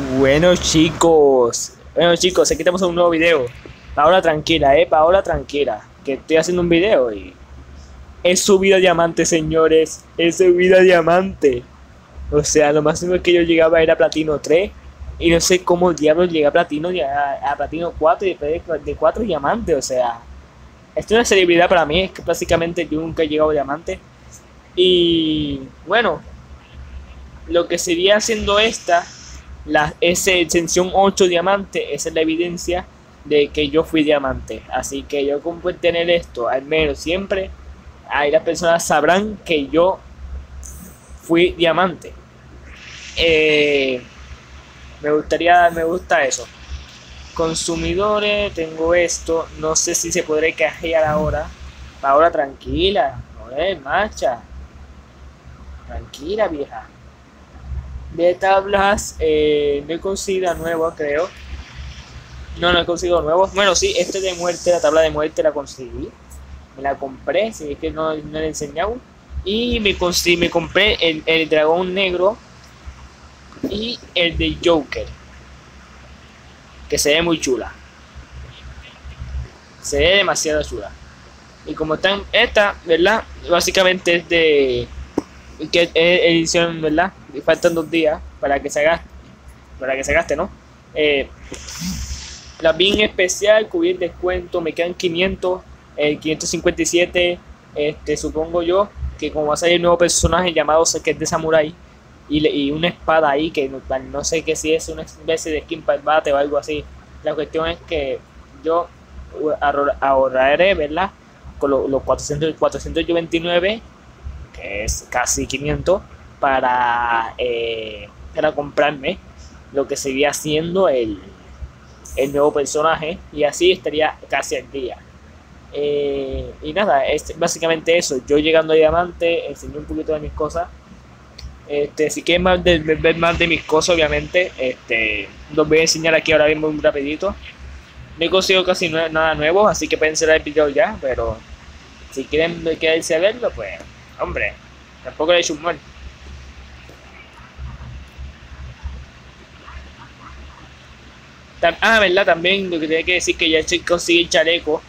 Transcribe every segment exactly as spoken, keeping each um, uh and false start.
Bueno chicos, bueno chicos, aquí estamos en un nuevo video. Paola tranquila, eh, Paola tranquila, que estoy haciendo un video y he subido a diamante, señores, he subido a diamante. O sea, lo máximo que yo llegaba era platino tres y no sé cómo diablos llegué a platino, a, a platino cuatro y después de, de cuatro diamantes. O sea, esto es una celebridad para mí, es que básicamente yo nunca he llegado a diamante. Y bueno, lo que sería haciendo esta, la S extensión ocho diamante, esa es la evidencia de que yo fui diamante. Así que yo con tener esto, al menos siempre, ahí las personas sabrán que yo fui diamante. Eh, me gustaría, me gusta eso. Consumidores, tengo esto, no sé si se podrá cajear ahora. Ahora tranquila, joder, marcha. Tranquila, vieja. De tablas, eh, no he conseguido nuevo, creo. No, no he conseguido nuevos. Bueno, sí, este de muerte, la tabla de muerte la conseguí. Me la compré, si es que no, no le he enseñado. Y me, conseguí, me compré el, el dragón negro y el de Joker, que se ve muy chula. Se ve demasiado chula. Y como están, esta, ¿verdad? Básicamente es de... que es edición, ¿verdad? Y faltan dos días para que se gaste, para que se gaste, ¿no? Eh, la bien especial, cubrir descuento, me quedan quinientos, eh, quinientos cincuenta y siete, este, supongo yo, que como va a salir un nuevo personaje llamado, que es de Samurai, y, y una espada ahí, que no, no sé que si es una especie de skin para el bate o algo así. La cuestión es que yo ahorraré, ¿verdad? Con los lo cuatrocientos, cuatrocientos veintinueve, que es casi quinientos, para, eh, para comprarme lo que seguía siendo el, el nuevo personaje, y así estaría casi al día. Eh, y nada, es básicamente eso. Yo llegando a diamante, enseñé un poquito de mis cosas. Este, si quieren más de, ver más de mis cosas, obviamente, este, los voy a enseñar aquí ahora mismo un rapidito. No he conseguido casi nada nuevo, así que pueden cerrar el video ya, pero si quieren quedarse a verlo, pues, hombre, tampoco le he hecho un mal. Ah, verdad, también lo que tenía que decir, que ya conseguí el chaleco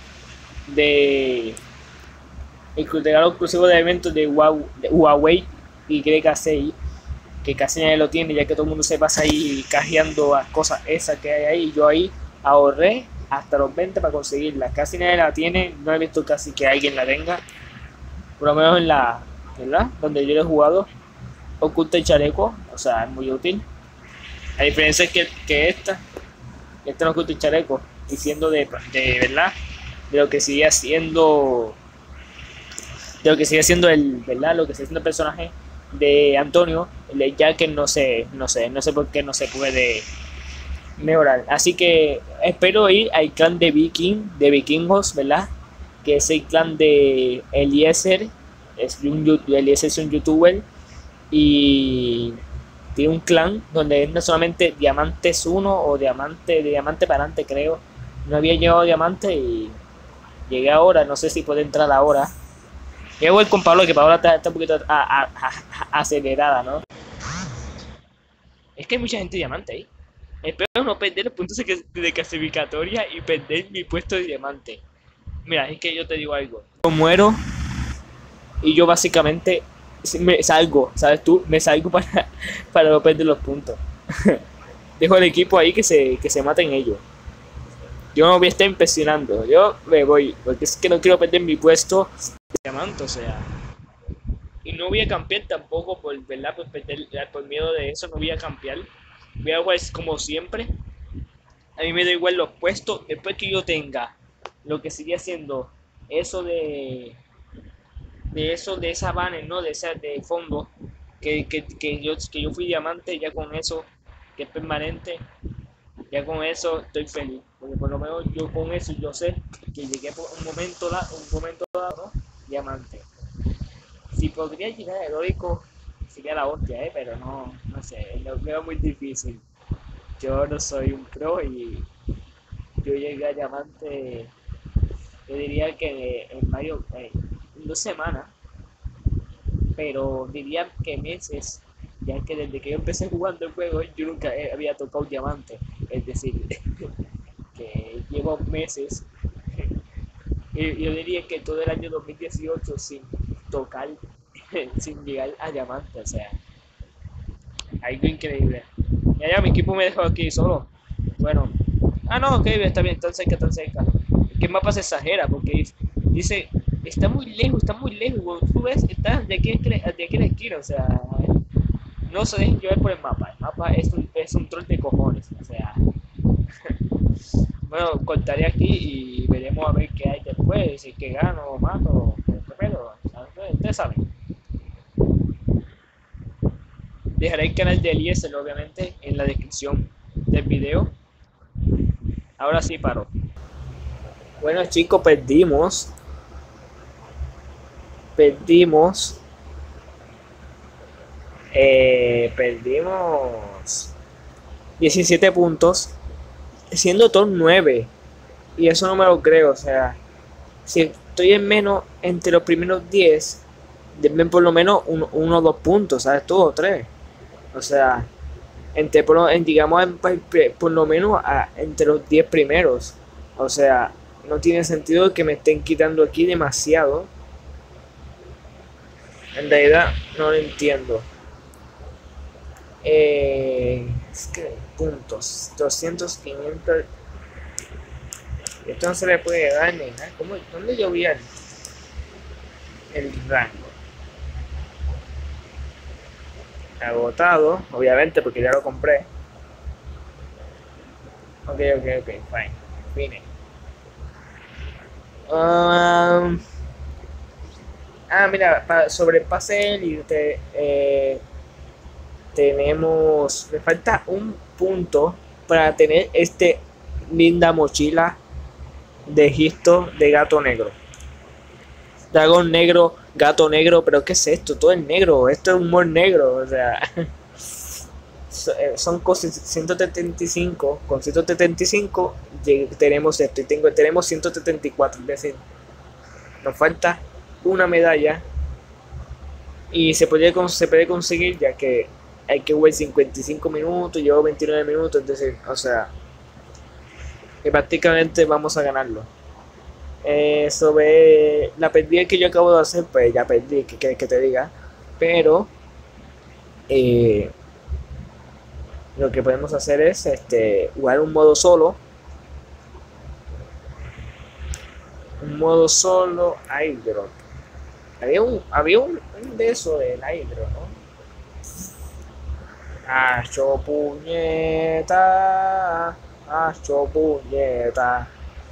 de el regalo exclusivo de eventos de Huawei y G seis, que casi nadie lo tiene, ya que todo el mundo se pasa ahí cajeando las cosas esas que hay ahí. Yo ahí ahorré hasta los veinte para conseguirla, casi nadie la tiene, no he visto casi que alguien la tenga, por lo menos en la, ¿verdad? Donde yo lo he jugado, oculta el chaleco, o sea, es muy útil. La diferencia es que, que esta, esta no oculta el chaleco, y siendo de, de verdad, de lo que sigue haciendo, de lo que sigue siendo el, ¿verdad? Lo que sigue siendo el personaje de Antonio, ya que no sé, no sé, no sé por qué no se puede mejorar. Así que espero ir al clan de Viking, de vikingos, ¿verdad? Que es el clan de Eliezer, es un, Eliezer es un youtuber y tiene un clan donde no solamente diamantes uno o diamante, de diamante para adelante, creo. No había llegado a diamante y llegué ahora, no sé si puede entrar ahora. Voy a ver con Pablo, que Pablo está, está un poquito a, a, a, acelerada, ¿no? Es que hay mucha gente diamante ahí. Espero no perder los puntos de clasificatoria y perder mi puesto de diamante. Mira, es que yo te digo algo. Yo muero y yo básicamente me salgo, ¿sabes tú? Me salgo para, para no perder los puntos. Dejo al equipo ahí que se, que se maten ellos. Yo no voy a estar impresionando. Yo me voy, porque es que no quiero perder mi puesto de diamante, o sea. Y no voy a campear tampoco por, ¿verdad? Por, perder, por miedo de eso, no voy a campear. Voy a jugar como siempre. A mí me da igual los puestos. Después que yo tenga lo que sigue siendo eso de de eso, de esa banner, ¿no? De esa de fondo, que, que, que, yo, que yo fui diamante, ya con eso, que es permanente, ya con eso estoy feliz. Porque por lo menos yo con eso yo sé que llegué por un momento, un momento dado, ¿no? Diamante. Si podría llegar a heroico, sería la hostia, ¿eh? Pero no, no sé, lo veo muy difícil. Yo no soy un pro y yo llegué a diamante, yo diría que en mayo, eh, en dos semanas, pero diría que meses, ya que desde que yo empecé jugando el juego yo nunca he- había tocado diamante, es decir, que llevo meses, y yo diría que todo el año dos mil dieciocho sin tocar, sin llegar a diamante, o sea, algo increíble. Ya, ya, mi equipo me dejó aquí solo. Bueno, ah, no, ok, está bien, tan cerca, tan cerca. Es que el mapa se exagera porque dice, está muy lejos, está muy lejos. Cuando tú ves, está de aquí, a esquina- de aquí a la esquina, o sea, no se dejen llevar por el mapa. El mapa es un, es un troll de cojones, o sea. Bueno, cortaré aquí y veremos a ver qué hay después, si es que gano o mato, o qué pedo. Ustedes ustedes saben. Dejaré el canal de Eliezer, obviamente, en la descripción del video. Ahora sí paro. Bueno, chicos, perdimos. Perdimos. Eh, perdimos diecisiete puntos, siendo top nueve. Y eso no me lo creo. O sea, si estoy en menos entre los primeros diez, denme por lo menos uno, uno o dos puntos, ¿sabes? Tú o tres. O sea, entre, por, en, digamos, en, por lo menos a, entre los diez primeros. O sea, no tiene sentido que me estén quitando aquí demasiado. En realidad, no lo entiendo. Eh, es que puntos, doscientos, quinientos. Esto no se le puede dar ni nada. ¿Cómo, ¿Dónde yo vi el, el rango? Agotado, obviamente, porque ya lo compré. Ok, ok, ok, fine. Fine. Um, ah, mira, pa, sobre el pase élite, eh, tenemos. Me falta un punto para tener este linda mochila de Egipto de gato negro. Dragón negro, gato negro, pero ¿qué es esto? Todo es negro, esto es humor negro, o sea, son cosas ciento setenta y cinco, con ciento setenta y cinco tenemos esto y tengo, tenemos ciento setenta y cuatro, es decir, nos falta una medalla y se puede, se puede conseguir ya que hay que jugar cincuenta y cinco minutos, llevo veintinueve minutos, es decir, o sea, que prácticamente vamos a ganarlo. Eh, sobre la pérdida que yo acabo de hacer, pues ya perdí, que quieres que te diga. Pero eh, lo que podemos hacer es este, jugar un modo solo. Un modo solo Hydro. Había un, había un, un de eso del Hydro, ¿no? Hacho puñeta. Hacho puñeta.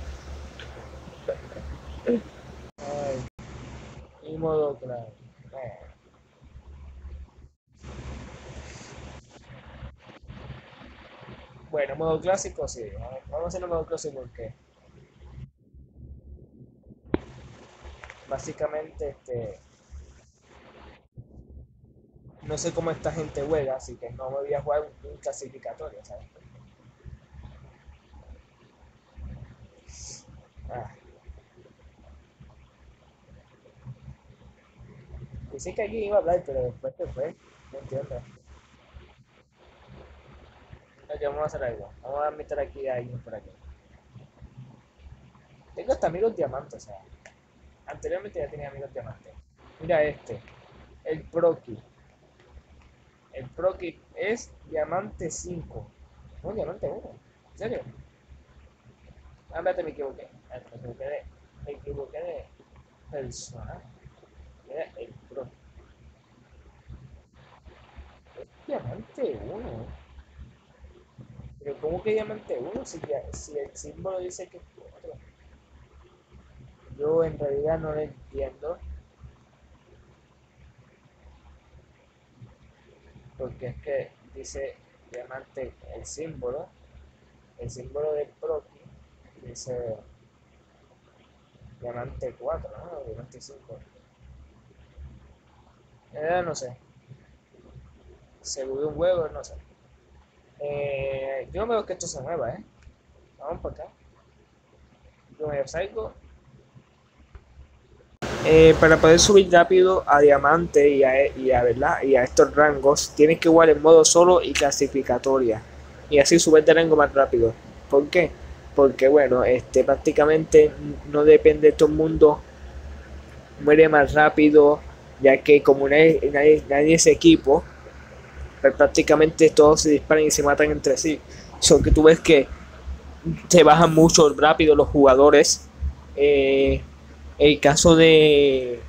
Ay, y modo claro. Eh, Bueno, modo clásico sí. Vamos a hacer el modo clásico porque básicamente este, no sé cómo esta gente juega, así que no me voy a jugar un, un clasificatorio, ¿sabes? Ah, pensé que aquí iba a hablar, pero después que fue, no entiendo. Ok, vamos a hacer algo. Vamos a meter aquí a alguien por aquí. Tengo hasta amigos diamantes, o sea. Anteriormente ya tenía amigos diamantes. Mira este, el Proki. El Proki es diamante cinco. No, diamante uno. ¿En serio? Ah, espérate, me equivoqué. Ah, Me equivoqué de, me equivoqué de personaje. Era el Proki. Es diamante uno. Pero ¿cómo que diamante uno si, ya, si el símbolo dice que es cuatro? Yo en realidad no lo entiendo porque es que dice diamante el símbolo, el símbolo del Proki dice diamante cuatro, ¿no? Diamante cinco. Eh, no sé, se bugueó un huevo, no sé. Eh, yo no veo que esto se mueva, ¿eh? Vamos por acá. Yo me salgo. Eh, para poder subir rápido a diamante y a, y a, ¿verdad? Y a estos rangos, tienes que jugar en modo solo y clasificatoria. Y así subir de rango más rápido. ¿Por qué? Porque bueno, este prácticamente no depende de todo el mundo. Muere más rápido, ya que como nadie, nadie, nadie es equipo, pues prácticamente todos se disparan y se matan entre sí. Solo que tú ves que se bajan mucho rápido los jugadores. Eh, el caso de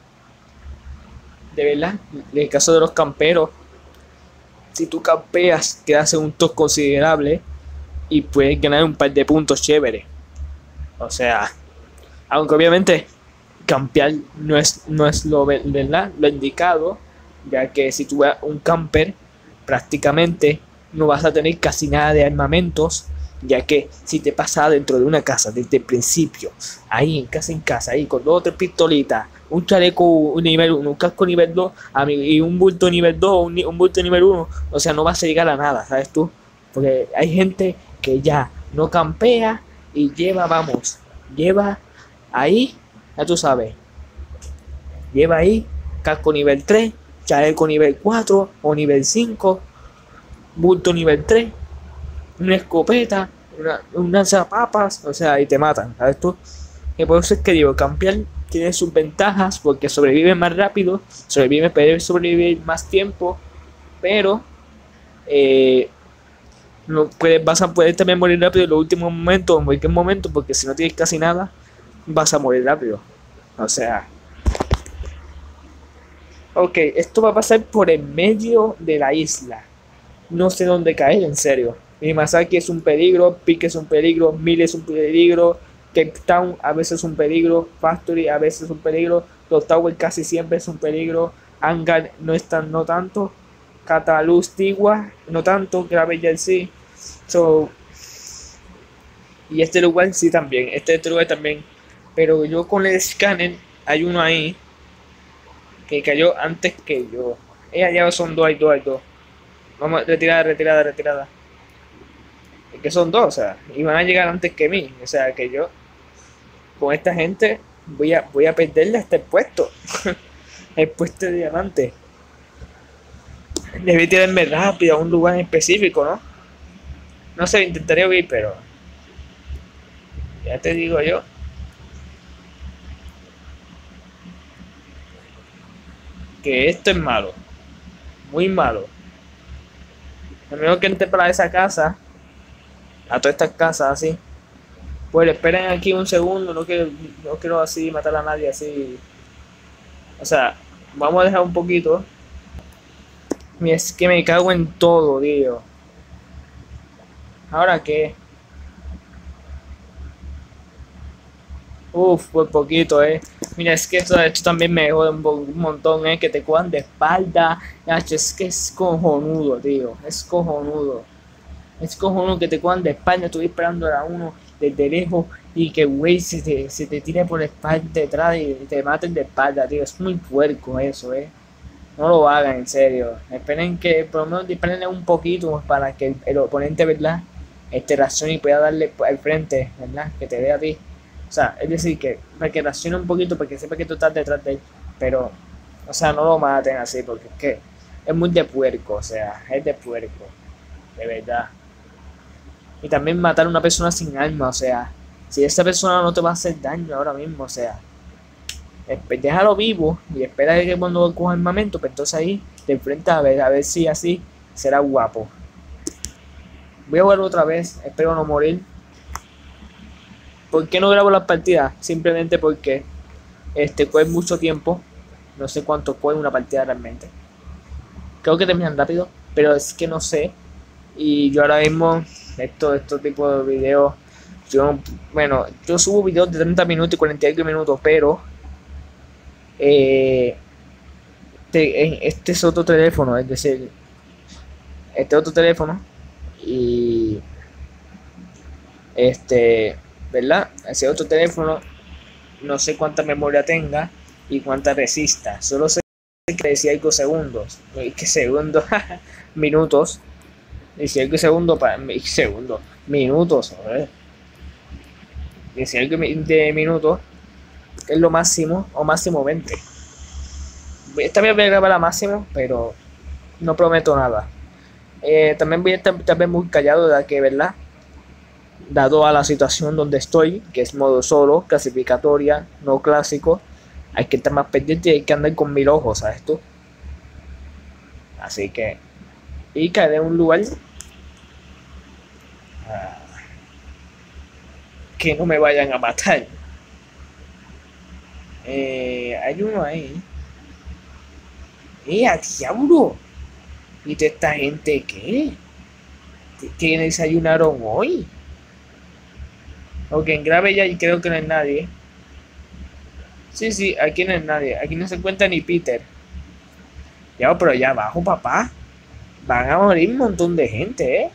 de verdad, en el caso de los camperos, si tú campeas te hace un top considerable y puedes ganar un par de puntos chévere. O sea, aunque obviamente campear no es, no es lo, ¿verdad? Lo indicado, ya que si tú vas un camper prácticamente no vas a tener casi nada de armamentos, ya que si te pasa dentro de una casa desde el principio, ahí en casa en casa, ahí con dos o tres pistolitas, un chaleco un nivel uno, un casco nivel dos y un bulto nivel dos, un, un bulto nivel uno, o sea, no vas a llegar a nada, ¿sabes tú? Porque hay gente que ya no campea y lleva, vamos, lleva ahí, ya tú sabes, lleva ahí casco nivel tres, chaleco nivel cuatro o nivel cinco, bulto nivel tres, una escopeta, una, un lanzapapas, o sea, y te matan, ¿sabes tú? Y por eso es que digo, campear tiene sus ventajas porque sobrevive más rápido, sobrevive, puede sobrevivir más tiempo, pero eh, no puedes, vas a poder también morir rápido en los últimos momentos, en cualquier momento, porque si no tienes casi nada, vas a morir rápido. O sea, ok, esto va a pasar por el medio de la isla. No sé dónde caer, en serio. Y Masaki es un peligro, Pique es un peligro, Mille es un peligro, Cape Town a veces es un peligro, Factory a veces es un peligro, los Tower casi siempre es un peligro, Hangar no es tan, no tanto, Cataluz Tigua no tanto, Graveler sí. So, y este lugar sí también, este lugar también. Pero yo con el escáner, hay uno ahí que cayó antes que yo. Ellas ya son dos, hay dos, hay dos. Vamos, retirada, retirada, retirada. Es que son dos, o sea, y van a llegar antes que mí. O sea, que yo, con esta gente, voy a, voy a perderle hasta el puesto. El puesto de diamante. Debí tirarme rápido a un lugar en específico, ¿no? No sé, intentaré huir, pero ya te digo yo que esto es malo. Muy malo. A menos que entre para esa casa, a todas estas casas así. Pues esperen aquí un segundo, no quiero, no quiero así matar a nadie así. O sea, vamos a dejar un poquito. Es que me cago en todo, tío. ¿Ahora qué? Uf, por poquito, eh. Mira, es que esto, esto también me jode un, un montón, eh. Que te cojan de espalda. Es que es cojonudo, tío. Es cojonudo. Es cojonudo que te cojan de espalda. Estoy esperando a uno desde lejos y que güey se te, se te tire por la espalda detrás y te maten de espalda, tío. Es muy puerco eso, eh. No lo hagan, en serio. Esperen que por lo menos disparen un poquito para que el, el oponente, ¿verdad? Este reaccione y pueda darle al frente, ¿verdad? Que te dé a ti. O sea, es decir, que para que reaccione un poquito, para que sepa que tú estás detrás de él. Pero, o sea, no lo maten así, porque es que es muy de puerco, o sea, es de puerco. De verdad. Y también matar a una persona sin arma, o sea, si esa persona no te va a hacer daño ahora mismo, o sea, déjalo vivo y espera que cuando coja armamento, pues entonces ahí te enfrentas a ver, a ver si así será guapo. Voy a volver otra vez, espero no morir. ¿Por qué no grabo las partidas? Simplemente porque este coge mucho tiempo. No sé cuánto coge una partida realmente. Creo que terminan rápido, pero es que no sé. Y yo ahora mismo, esto, estos tipos de videos, yo, bueno, yo subo videos de treinta minutos y cuarenta y cinco minutos, pero eh, este, este es otro teléfono, es decir, este otro teléfono y este, ¿verdad? Ese otro teléfono, no sé cuánta memoria tenga y cuánta resista, solo sé que decía algo segundos, que segundos, minutos, decía algo segundos para segundos, minutos, a ver, decía algo de minutos que es lo máximo, o máximo veinte. Esta vez voy a grabar a máximo, pero no prometo nada. Eh, también voy a estar también muy callado, ya que, ¿verdad? Dado a la situación donde estoy, que es modo solo, clasificatoria, no clásico, hay que estar más pendiente y hay que andar con mil ojos, ¿sabes tú? Así que, y caeré en un lugar ah, que no me vayan a matar. Eh, hay uno ahí. ¡Eh, a diablo! ¿Y de esta gente qué? ¿Qué desayunaron hoy? Ok, en grave ya y creo que no hay nadie. Sí, sí, aquí no hay nadie. Aquí no se encuentra ni Peter. Ya, pero allá abajo, papá. Van a morir un montón de gente, ¿eh?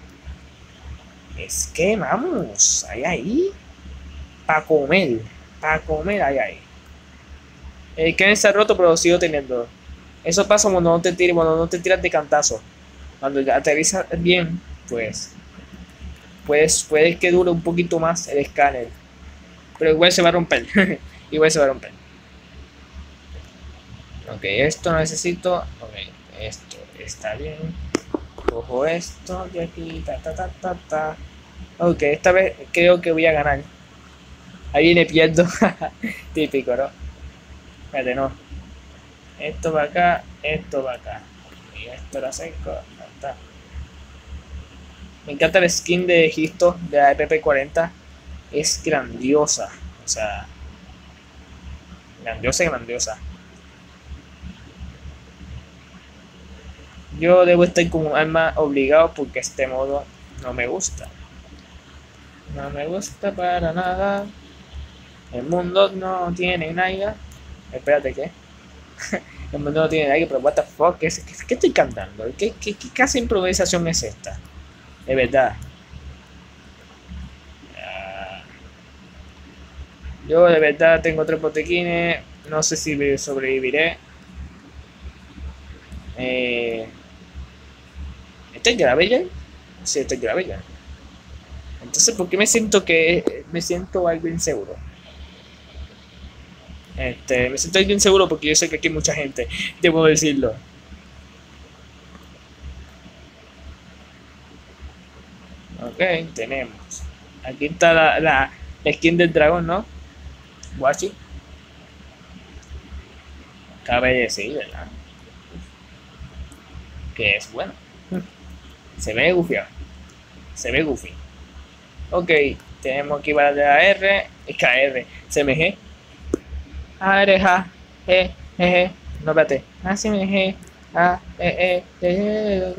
Es que vamos, hay ahí. Para comer. Para comer hay ahí. El que está roto, pero lo sigo teniendo. Eso pasa cuando no te tiras, cuando no te tiras de cantazo. Cuando aterrizas bien, pues. Pues puede que dure un poquito más el escáner. Pero igual se va a romper. Igual se va a romper. Ok, esto no necesito. Ok, esto está bien. Cojo esto de aquí. Ta, ta, ta, ta, ta. Ok, esta vez creo que voy a ganar. Ahí viene pierdo. Típico, ¿no? Espérate, no. Esto va acá, esto va acá. Y esto lo seco. Está. Me encanta el skin de Gisto de la R P cuarenta. Es grandiosa. O sea. Grandiosa y grandiosa. Yo debo estar con un arma obligado porque este modo no me gusta. No me gusta para nada. El mundo no tiene nada. Espérate, ¿qué? El mundo no tiene nada, pero what the fuck, ¿qué, qué, qué estoy cantando? ¿Qué, qué, qué clase de improvisación es esta? De verdad. Uh, yo de verdad tengo tres botequines. No sé si sobreviviré. Eh, ¿Este es grave ya? Sí, este es grave ya. Entonces, ¿por qué me siento que me siento algo inseguro? Este, me siento algo inseguro porque yo sé que aquí hay mucha gente, debo decirlo. Ok, tenemos. Aquí está la, la, la skin del dragón, ¿no? Guachi. Cabe decir, ¿verdad? Que es bueno. Se ve gufiado. Se ve goofy. Ok, tenemos aquí para la R. Es K R. C M G. A R, J, G, G, G. No, espérate. A, C, M, G. A, E, E.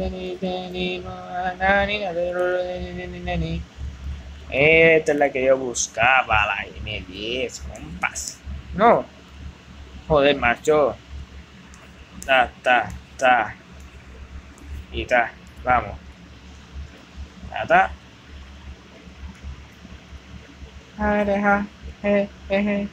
Esta es la que yo buscaba. La M diez. Compas. No. Joder, macho. Ta, ta, ta. Y ta. Vamos. Ta, ta. A, R, J, G, G, G.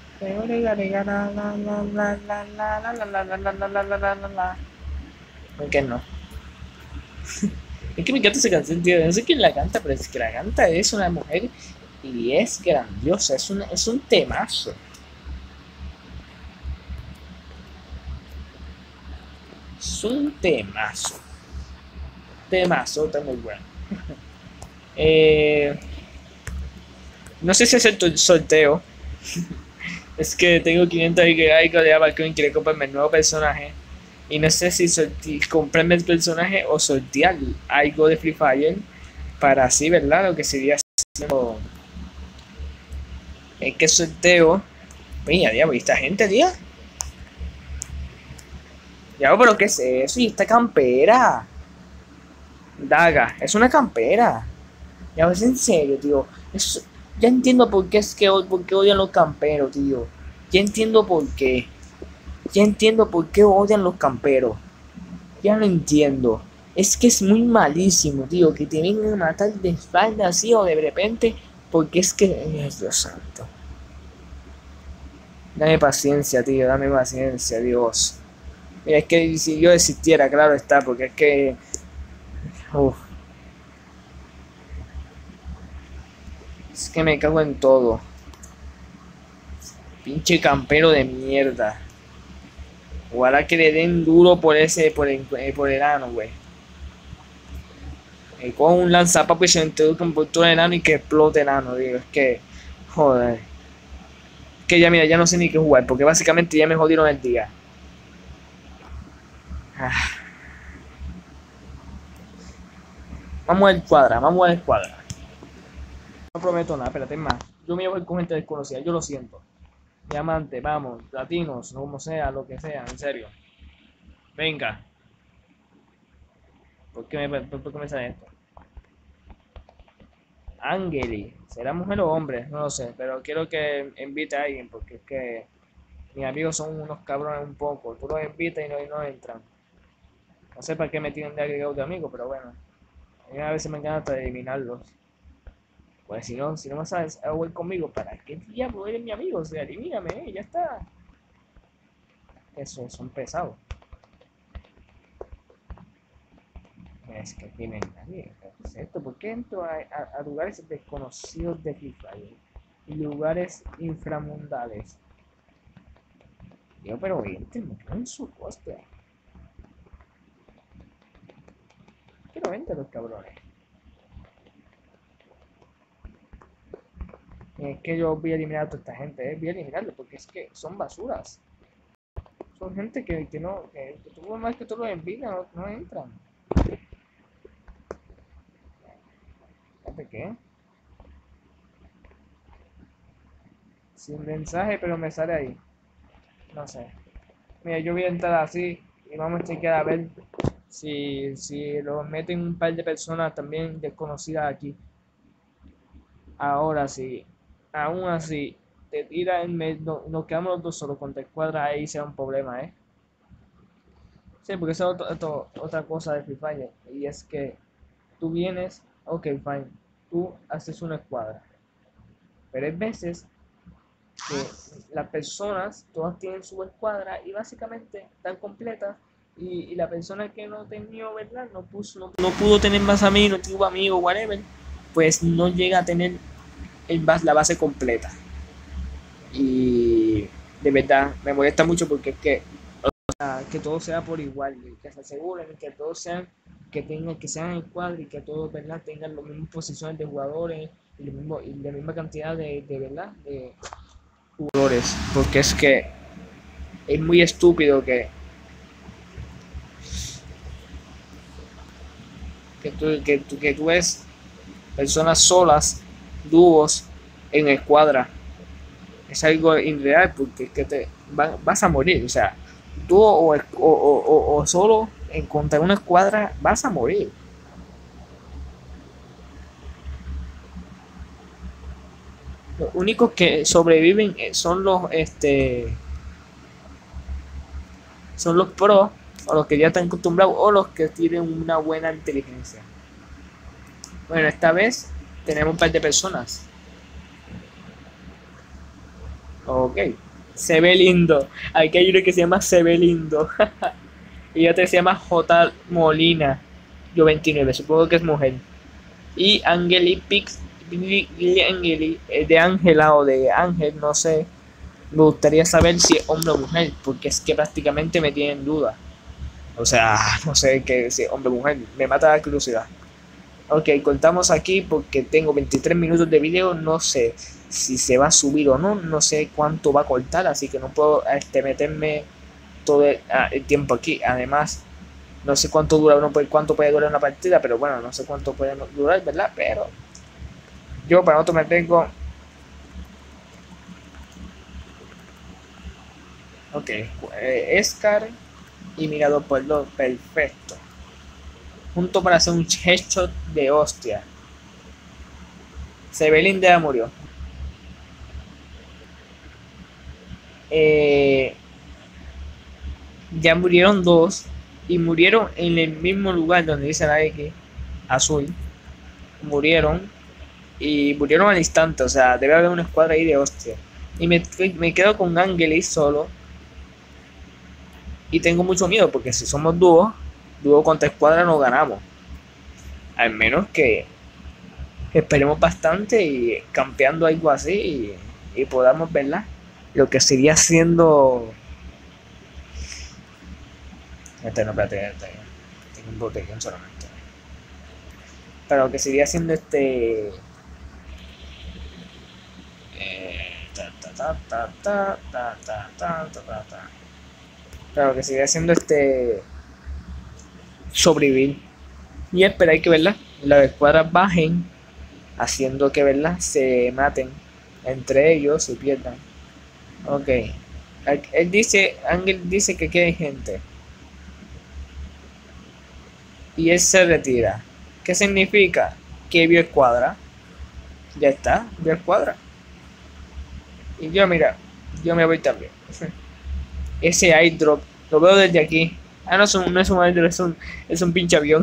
¿Por qué no? Es que me encanta esa canción, tío. No sé quién la canta, pero es que la canta es una mujer y es grandiosa. Es, una, es un temazo. Es un temazo. Temazo, está muy bueno. eh, no sé si es el sorteo. Es que tengo quinientos gigas de Avalcon y quiere comprarme el nuevo personaje. Y no sé si comprarme el personaje o sortear algo de Free Fire. Para así, ¿verdad? Lo que sería haciendo. Es que sorteo. Mira, diablo, ¿y esta gente, tío? Diablo, pero ¿qué es eso? ¿Y esta campera? Daga, es una campera. Ya, es en serio, tío. Es. Ya entiendo por qué es que por qué odian los camperos, tío. Ya entiendo por qué. Ya entiendo por qué odian los camperos. Ya lo entiendo. Es que es muy malísimo, tío, que te vengan a matar de espalda así o de repente. Porque es que. Ay, Dios santo. Dame paciencia, tío. Dame paciencia, Dios. Mira, es que si yo existiera, claro está, porque es que. Uf. Es que me cago en todo. Pinche campero de mierda. Ojalá que le den duro por ese, por el, por el ano, güey. Eh, con un lanzapapo y se introduzcan por todo el ano y que explote el ano, digo. Es que, joder. Es que ya, mira, ya no sé ni qué jugar, porque básicamente ya me jodieron el día. Ah. Vamos a la escuadra, vamos a la escuadra. No prometo nada, espérate, es más. Yo me voy con gente desconocida, yo lo siento. Diamante, vamos, latinos, como sea, lo que sea, en serio. Venga. ¿Por qué me, por, por qué me sale esto? Angeli, ¿será mujer o hombre? No lo sé, pero quiero que invite a alguien porque es que mis amigos son unos cabrones un poco. Tú los invitas y no, y no entran. No sé para qué me tienen de agregado de amigos, pero bueno. A mí a veces me encanta de eliminarlos. Pues si no, si no me sabes a jugar conmigo, ¿para qué diablo eres mi amigo? O sea, elimíname, eh, ya está. Eso, son pesados. Es que tienen nadie. ¿Qué es esto? ¿Por qué entro a, a, a lugares desconocidos de Free Fire? Y lugares inframundales. Yo, pero gente, me caen en su coste. Quiero vente los cabrones. Es que yo voy a eliminar a toda esta gente, eh. Voy a eliminarlos porque es que son basuras. Son gente que, que no, que, que tú más que tú los envías, no, no entran. ¿De qué? Sin mensaje, pero me sale ahí. No sé. Mira, yo voy a entrar así y vamos a chequear a ver si, si lo meten un par de personas también desconocidas aquí. Ahora sí, aún así, te tira en medio, no, nos quedamos los dos solos contra escuadra, ahí sea un problema, ¿eh? Sí, porque esa es otro- otro- otra cosa de Free Fire, y es que tú vienes, ok, fine, tú haces una escuadra, pero hay veces que las personas, todas tienen su escuadra y básicamente están completas, y, y la persona que no tenía, ¿verdad? No, puso, no, no pudo tener más amigos, no tuvo amigos, whatever, pues no llega a tener el, la base completa. Y de verdad me molesta mucho porque es que, o sea, que todo sea por igual, que se aseguren que todos sean, que tengan, que sean en cuadro y que todos, ¿verdad?, tengan las mismas posiciones de jugadores y, lo mismo, y la misma cantidad de, de verdad de jugadores, porque es que es muy estúpido que que tú, que, tú, que tú ves personas solas, dúos en escuadra. Es algo irreal porque es que te va, vas a morir, o sea, tú o, o, o, o solo encontrar una escuadra vas a morir. Los únicos que sobreviven son los este son los pros o los que ya están acostumbrados o los que tienen una buena inteligencia. Bueno, esta vez tenemos un par de personas. Ok, se ve lindo. Aquí hay uno que se llama Se ve lindo. Y otro que se llama J. Molina. Yo veintinueve, supongo que es mujer. Y Angeli Pix, Angeli, de Ángela o de Ángel, no sé. Me gustaría saber si es hombre o mujer, porque es que prácticamente me tienen duda. O sea, no sé qué si es hombre o mujer, me mata la curiosidad. Ok, cortamos aquí porque tengo veintitrés minutos de video, no sé si se va a subir o no, no sé cuánto va a cortar, así que no puedo este, meterme todo el, el tiempo aquí. Además, no sé cuánto dura uno, cuánto puede durar una partida, pero bueno, no sé cuánto puede durar, ¿verdad? Pero yo para otro me tengo. Ok, eh, Scar y mirador por dos, perfecto. Junto para hacer un headshot de hostia. Sebelin ya murió. Eh, ya murieron dos y murieron en el mismo lugar donde dice la X azul. Murieron y murieron al instante, o sea, debe haber una escuadra ahí de hostia. Y me, me quedo con Angelis solo. Y tengo mucho miedo porque si somos dúos, dúo contra escuadra no ganamos. Al menos que esperemos bastante y campeando algo así y, y podamos, ¿verdad?, lo que sería siendo... Este no, espérate, este, tengo un botellón solamente. Pero lo que sería siendo este... Eh, ta, ta, ta, ta, ta, ta, ta, ta, ta, ta, ta. Pero lo que sería siendo este... sobrevivir. Y esperar que, ¿verdad?, las escuadras bajen, haciendo que, ¿verdad?, se maten entre ellos y pierdan. Ok. Él dice, Ángel dice que aquí hay gente. Y él se retira. ¿Qué significa? Que vio escuadra. Ya está, vio escuadra. Y yo, mira, yo me voy también. Ese airdrop, lo veo desde aquí. Ah, no es un, no es un airdrop, es un, es un pinche avión.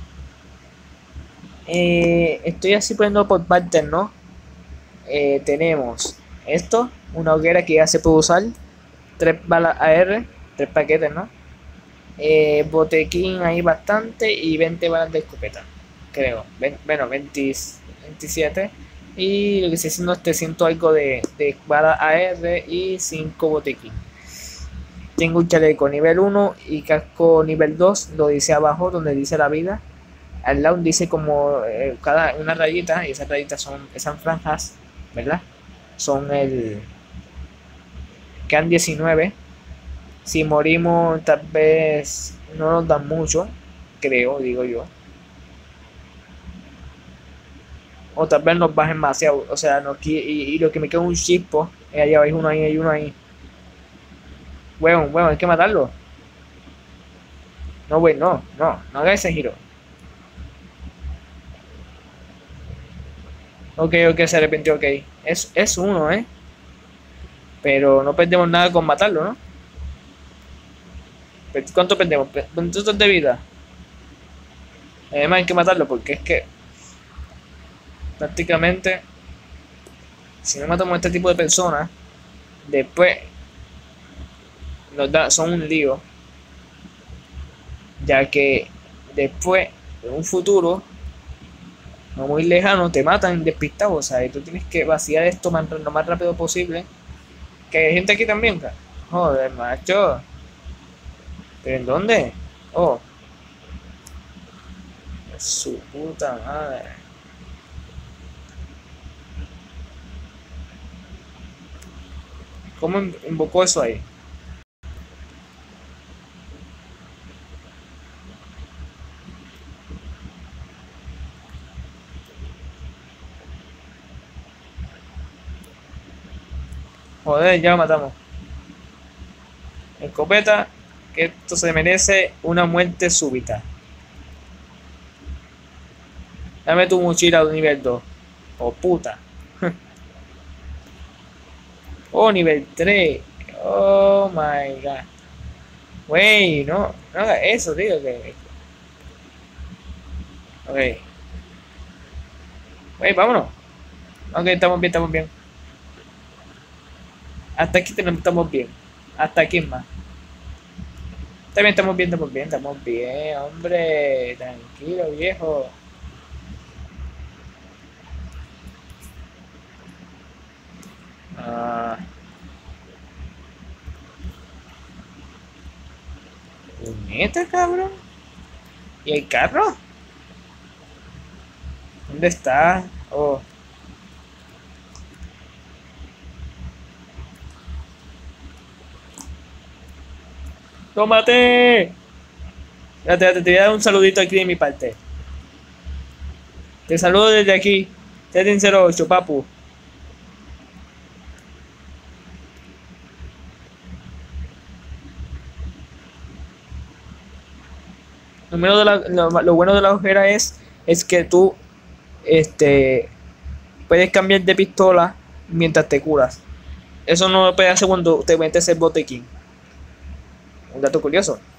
eh, estoy así poniendo por partes, ¿no? Eh, tenemos esto, una hoguera que ya se puede usar. Tres balas A R, tres paquetes, ¿no? Eh, botequín ahí bastante y veinte balas de escopeta, creo. Bueno, veinte, veintisiete. Y lo que se haciendo es trescientos algo de, de balas A R y cinco botequín. Tengo un chaleco nivel uno y casco nivel dos, lo dice abajo donde dice la vida. Al lado dice como eh, cada una rayita, y esas rayitas son esas franjas, ¿verdad? Son el... quedan diecinueve. Si morimos tal vez no nos dan mucho, creo, digo yo. O tal vez nos bajen demasiado, o sea, no, y, y lo que me queda un chispo, eh, allá hay uno ahí, hay uno ahí. Bueno, bueno, hay que matarlo. No, güey, no, no, no haga ese giro. Ok, ok, se arrepintió, ok. Es, es uno, ¿eh? Pero no perdemos nada con matarlo, ¿no? ¿Cuánto perdemos? Puntos de vida. Además hay que matarlo porque es que prácticamente si no matamos a este tipo de personas, después nos da, son un lío, ya que después en un futuro no muy lejano te matan despistado, o sea, y tú tienes que vaciar esto más, lo más rápido posible. Que hay gente aquí también, cara. Joder, macho. ¿Pero en dónde? Oh. Su puta madre. ¿Cómo invocó eso ahí? Joder, ya lo matamos. Escopeta, que esto se merece una muerte súbita. Dame tu mochila de nivel dos. Oh, puta. Oh, nivel tres. Oh, my God. Wey, no, no haga eso, tío. Que... Ok. Wey, vámonos. Ok, estamos bien, estamos bien. Hasta aquí estamos bien. Hasta aquí más. También estamos bien, estamos bien, estamos bien, hombre. Tranquilo, viejo. Ah. ¿Neta, cabrón? ¿Y el carro? ¿Dónde está? Oh. ¡Tómate! Ya te, te voy a dar un saludito aquí de mi parte. Te saludo desde aquí. Setting cero ocho, papu. Lo, menos de la, lo, lo bueno de la ojera es, es que tú este, puedes cambiar de pistola mientras te curas. Eso no lo puedes hacer cuando te metes el botequín. Un dato curioso.